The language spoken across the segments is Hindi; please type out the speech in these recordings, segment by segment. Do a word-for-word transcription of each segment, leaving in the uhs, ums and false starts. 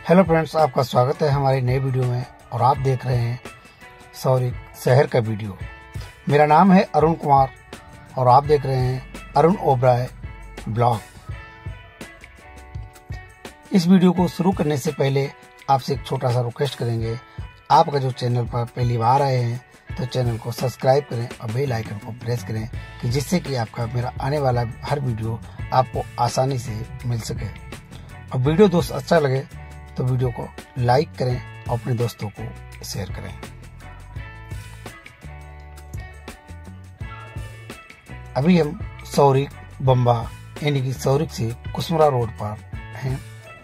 हेलो फ्रेंड्स, आपका स्वागत है हमारी नई वीडियो में और आप देख रहे हैं सौरिक शहर का वीडियो। मेरा नाम है अरुण कुमार और आप देख रहे हैं अरुण ओबराय ब्लॉग। इस वीडियो को शुरू करने से पहले आपसे एक छोटा सा रिक्वेस्ट करेंगे। आप अगर जो चैनल पर पहली बार आए हैं तो चैनल को सब्सक्राइब करें और बेल आइकन को प्रेस करें कि जिससे कि आपका मेरा आने वाला हर वीडियो आपको आसानी से मिल सके। और वीडियो दोस्त अच्छा लगे तो वीडियो को लाइक करें और अपने दोस्तों को शेयर करें। अभी हम सौरिक बम्बा यानी कि सौरिक से कुसमुरा रोड पर हैं।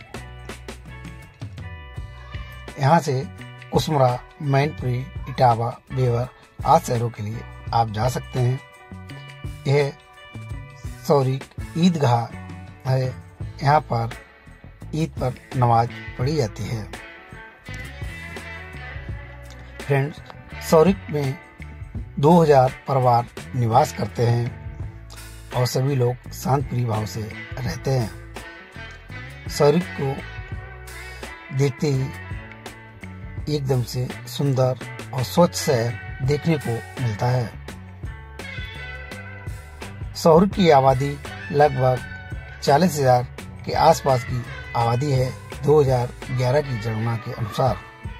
यहाँ से कुसमुरा, मैनपुरी, इटावा, बेवर आदि शहरों के लिए आप जा सकते हैं। यह सौरिक ईदगाह है। यहाँ पर ईद पर नमाज पढ़ी जाती है। फ्रेंड्स, सौरिक में दो हज़ार परिवार निवास करते हैं और सभी लोग शांतिप्रिय भाव से रहते हैं। सौरिक को देखते ही एकदम से सुंदर और स्वच्छ शहर देखने को मिलता है। सौरिक की आबादी लगभग चालीस हजार के आसपास की आबादी है दो हज़ार ग्यारह की जनगणना के अनुसार।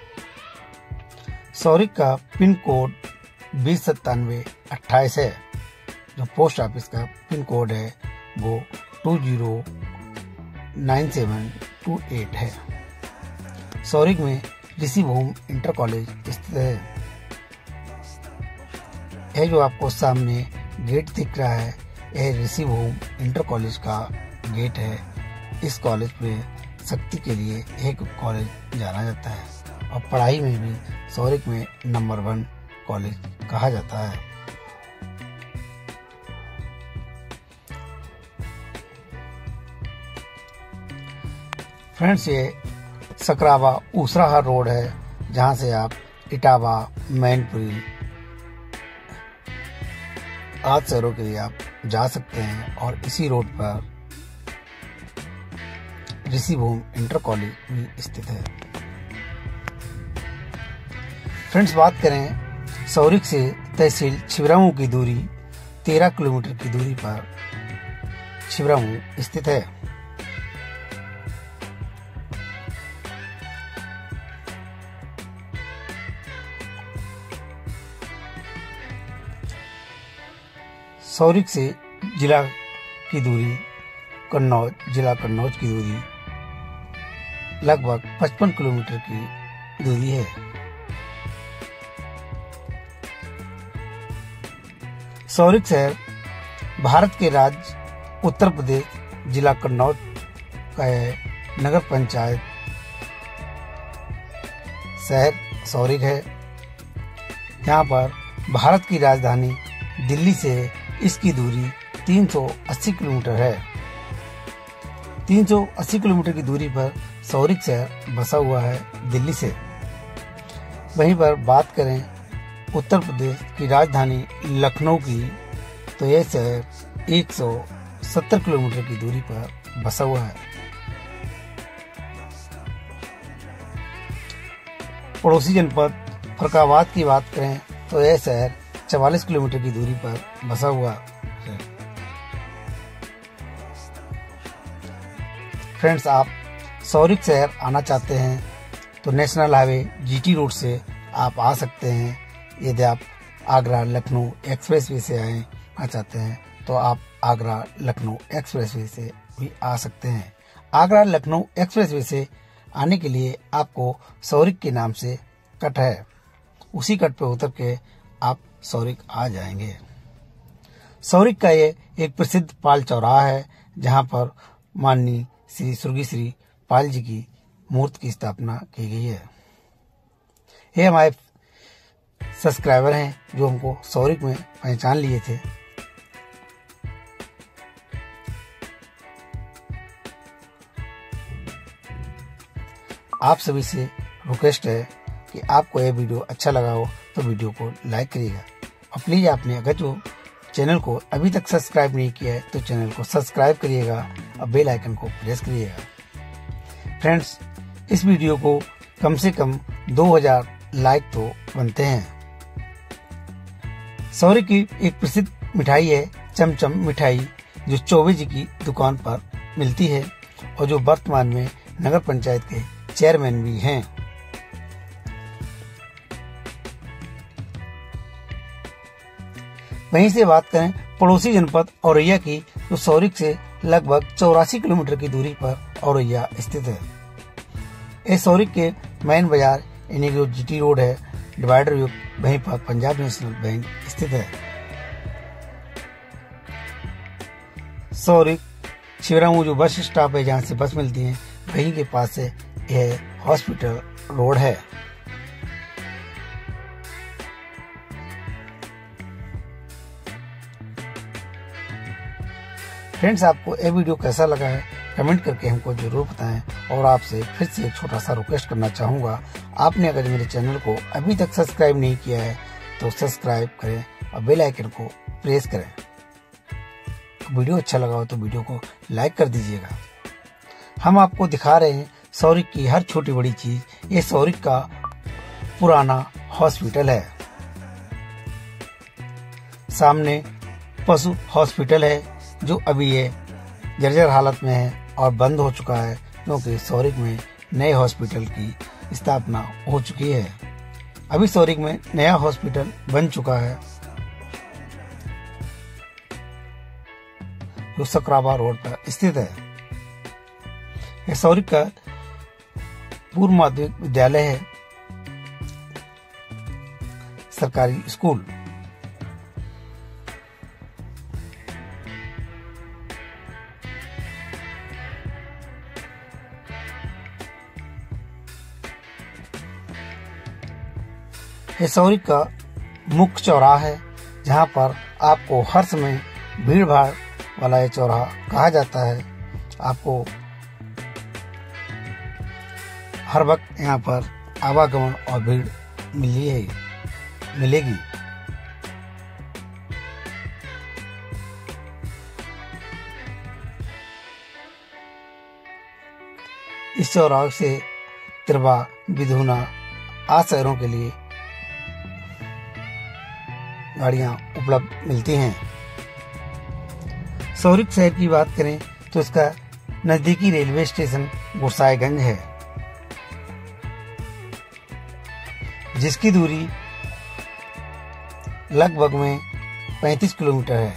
सौरिक का पिन कोड बीस सत्तानवे अट्ठाईस है। जो पोस्ट ऑफिस का पिन कोड है वो two zero nine seven two eight है। सौरिक में ऋषि भूम इंटर कॉलेज स्थित है। यह जो आपको सामने गेट दिख रहा है यह ऋषि भूम इंटर कॉलेज का गेट है। इस कॉलेज में शक्ति के लिए एक कॉलेज जाना जाता है और पढ़ाई में भी सौरिक में नंबर वन कॉलेज कहा जाता है। फ्रेंड्स, ये सकरावा ऊसराहा रोड है जहां से आप इटावा, मैनपुरी आदि शहरों के लिए आप जा सकते हैं और इसी रोड पर ऋषि भूम इंटर कॉलेज भी स्थित है। फ्रेंड्स, बात करें सौरिक से तहसील छिबरामऊ की दूरी तेरह किलोमीटर की दूरी पर छिबरामऊ स्थित है। सौरिक से जिला की दूरी कन्नौज, जिला कन्नौज की दूरी लगभग पचपन किलोमीटर की दूरी है। सौरिक शहर भारत के राज्य उत्तर प्रदेश जिला कन्नौज का है। नगर पंचायत शहर सौरिक है। यहाँ पर भारत की राजधानी दिल्ली से इसकी दूरी तीन सौ अस्सी किलोमीटर है। तीन सौ अस्सी किलोमीटर की दूरी पर सौरिक शहर बसा हुआ है दिल्ली से। वहीं पर बात करें उत्तर प्रदेश की राजधानी लखनऊ की तो यह शहर एक सौ सत्तर किलोमीटर की दूरी पर बसा हुआ है। पड़ोसी जनपद फरुखाबाद की बात करें तो यह शहर चवालीस किलोमीटर की दूरी पर बसा हुआ है। फ्रेंड्स, आप सौरिक शहर आना चाहते हैं तो नेशनल हाईवे जीटी रोड से आप आ सकते हैं। यदि आप आगरा लखनऊ एक्सप्रेसवे से आना चाहते हैं तो आप आगरा लखनऊ एक्सप्रेसवे से भी आ सकते हैं। आगरा लखनऊ एक्सप्रेसवे से आने के लिए आपको सौरिक के नाम से कट है, उसी कट पे उतर के आप सौरिक आ जाएंगे। सौरिक का ये एक प्रसिद्ध पाल चौराहा है जहां पर माननीय श्री स्वर्गीय श्री पाल जी की मूर्ति की स्थापना की गई है। ये हमारे सब्सक्राइबर हैं जो हमको सौरिक में पहचान लिए थे। आप सभी से रिक्वेस्ट है कि आपको यह वीडियो अच्छा लगा हो तो वीडियो को लाइक करिएगा और प्लीज आपने अगर जो चैनल को अभी तक सब्सक्राइब नहीं किया है तो चैनल को सब्सक्राइब करिएगा और बेल आइकन को प्रेस करिएगा। फ्रेंड्स, इस वीडियो को कम से कम दो हज़ार लाइक तो बनते हैं। सौरिक की एक प्रसिद्ध मिठाई है चमचम मिठाई, जो चौबे जी की दुकान पर मिलती है और जो वर्तमान में नगर पंचायत के चेयरमैन भी हैं। वहीं से बात करें पड़ोसी जनपद औरैया की, जो सौरिक से लगभग चौरासी किलोमीटर की दूरी पर औरैया स्थित है। इस सौरिक के मेन बाजार यानी जो जीटी रोड है, डिवाइडर युक्त, वहीं पर पंजाब नेशनल बैंक स्थित है। सौरिक शिवरामू जो बस स्टॉप है, जहाँ से बस मिलती है, वहीं के पास से यह हॉस्पिटल रोड है। फ्रेंड्स, आपको यह वीडियो कैसा लगा है कमेंट करके हमको जरूर बताएं। और आपसे फिर से एक छोटा सा रिक्वेस्ट करना चाहूँगा, आपने अगर मेरे चैनल को अभी तक सब्सक्राइब नहीं किया है तो सब्सक्राइब करें और बेल आइकन को प्रेस करें। वीडियो अच्छा लगा हो तो वीडियो को लाइक कर दीजिएगा। हम आपको दिखा रहे हैं सौरिक की हर छोटी बड़ी चीज। ये सौरिक का पुराना हॉस्पिटल है। सामने पशु हॉस्पिटल है, जो अभी ये जर्जर हालत में है और बंद हो चुका है, क्योंकि सौरिक में नए हॉस्पिटल की स्थापना हो चुकी है। अभी सौरिक में नया हॉस्पिटल बन चुका है, जो सकराबा रोड पर स्थित है। यह सौरिक का पूर्व माध्यमिक विद्यालय है, सरकारी स्कूल। यह सौरिक का मुख्य चौराहा है, जहां पर आपको हर समय भीड़ भाड़ वाला ये चौराहा कहा जाता है। आपको हर वक्त यहाँ पर आवागमन और भीड़ मिली है मिलेगी। इस चौराहे से तिरवा, बिधुना आदि शहरों के लिए गाड़ियां उपलब्ध मिलती हैं। सौरिक शहर की बात करें तो इसका नजदीकी रेलवे स्टेशन गोसाईगंज है, जिसकी दूरी लगभग में पैंतीस किलोमीटर है।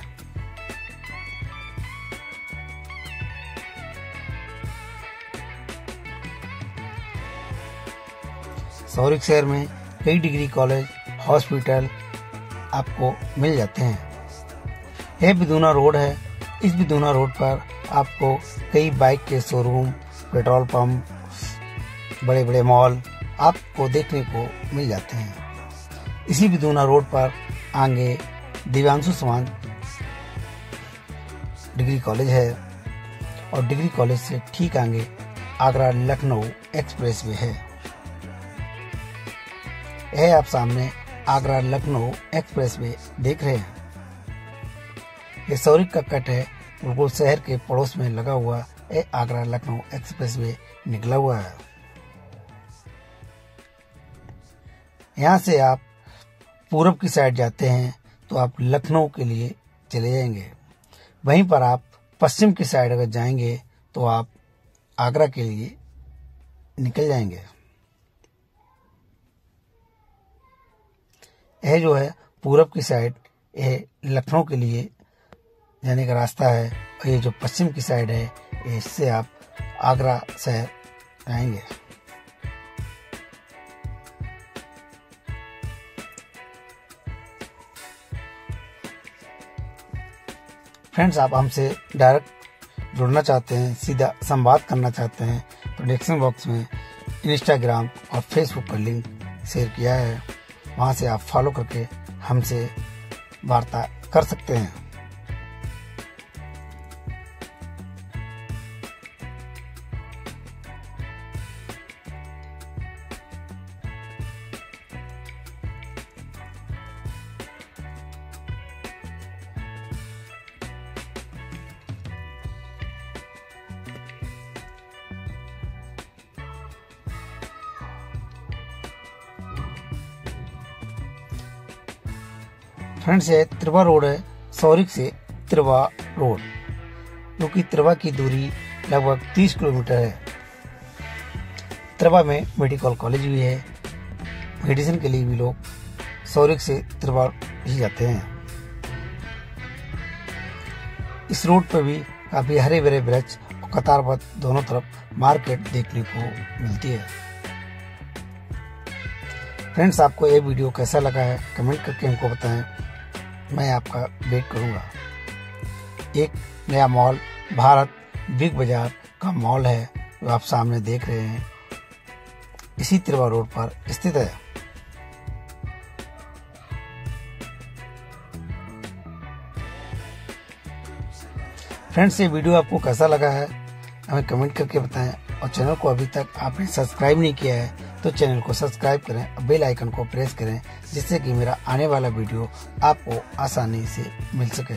सौरिक शहर में कई डिग्री कॉलेज, हॉस्पिटल आपको मिल जाते हैं। यह बिधुना रोड है। इस बिधुना रोड पर आपको कई बाइक के शोरूम, पेट्रोल पंप, बड़े बड़े मॉल आपको देखने को मिल जाते हैं। इसी बिधुना रोड पर आगे दिव्यांशु समाज डिग्री कॉलेज है और डिग्री कॉलेज से ठीक आगे आगरा लखनऊ एक्सप्रेस वे है। यह आप सामने आगरा लखनऊ एक्सप्रेस वे देख रहे हैं। यह सौरिक का कट है, बिल्कुल शहर के पड़ोस में लगा हुआ यह आगरा लखनऊ एक्सप्रेस वे निकला हुआ है। यहाँ से आप पूरब की साइड जाते हैं तो आप लखनऊ के लिए चले जाएंगे। वहीं पर आप पश्चिम की साइड अगर जाएंगे तो आप आगरा के लिए निकल जाएंगे। यह जो है पूरब की साइड, यह लखनऊ के लिए जाने का रास्ता है, और ये जो पश्चिम की साइड है, इससे आप आगरा शहर जाएंगे। फ्रेंड्स, आप हमसे डायरेक्ट जुड़ना चाहते हैं, सीधा संवाद करना चाहते हैं, तो डिस्क्रिप्शन बॉक्स में इंस्टाग्राम और फेसबुक का लिंक शेयर किया है, वहां से आप फॉलो करके हमसे वार्ता कर सकते हैं। फ्रेंड्स ये त्रिवा रोड है, सौरिक से त्रिवा रोड, जो कि त्रिवा की दूरी लगभग तीस किलोमीटर है। त्रिवा में मेडिकल कॉलेज भी है, मेडिसिन के लिए भी लोग सौरिक से त्रिवा ही जाते हैं। इस रोड पर भी काफी हरे भरे वृक्ष और कतारबद्ध दोनों तरफ मार्केट देखने को मिलती है। फ्रेंड्स आपको ये वीडियो कैसा लगा है कमेंट करके हमको बताएं, मैं आपका वेट करूंगा। एक नया मॉल भारत बिग बाजार का मॉल है जो आप सामने देख रहे हैं, इसी त्रिवा रोड पर स्थित है। फ्रेंड्स ये वीडियो आपको कैसा लगा है हमें कमेंट करके बताएं, और चैनल को अभी तक आपने सब्सक्राइब नहीं किया है तो चैनल को सब्सक्राइब करें और बेल आइकन को प्रेस करें, जिससे कि मेरा आने वाला वीडियो आपको आसानी से मिल सके।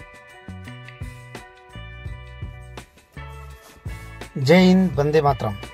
जय हिंद, वंदे मातरम।